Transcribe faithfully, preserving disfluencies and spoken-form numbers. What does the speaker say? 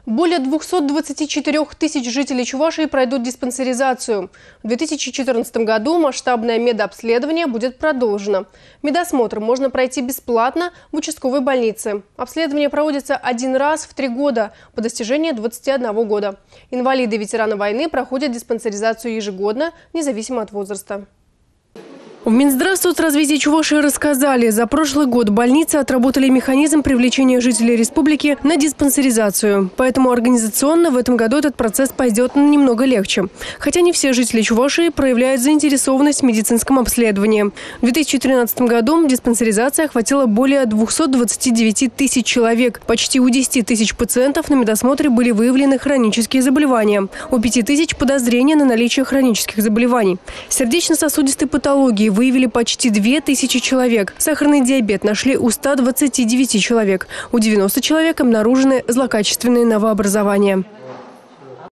Более двухсот двадцати четырёх тысяч жителей Чувашии пройдут диспансеризацию. В две тысячи четырнадцатом году масштабное медобследование будет продолжено. Медосмотр можно пройти бесплатно в участковой больнице. Обследование проводится один раз в три года по достижении двадцати одного года. Инвалиды и ветераны войны проходят диспансеризацию ежегодно, независимо от возраста. В Минздравсоцразвитии Чувашии рассказали, за прошлый год больницы отработали механизм привлечения жителей республики на диспансеризацию. Поэтому организационно в этом году этот процесс пойдет немного легче. Хотя не все жители Чувашии проявляют заинтересованность в медицинском обследовании. В две тысячи тринадцатом году диспансеризация охватила более двухсот двадцати девяти тысяч человек. Почти у десяти тысяч пациентов на медосмотре были выявлены хронические заболевания. У пяти тысяч подозрения на наличие хронических заболеваний. Сердечно-сосудистой патологии выявили почти две тысячи человек. Сахарный диабет нашли у ста двадцати девяти человек. У девяноста человек обнаружены злокачественные новообразования.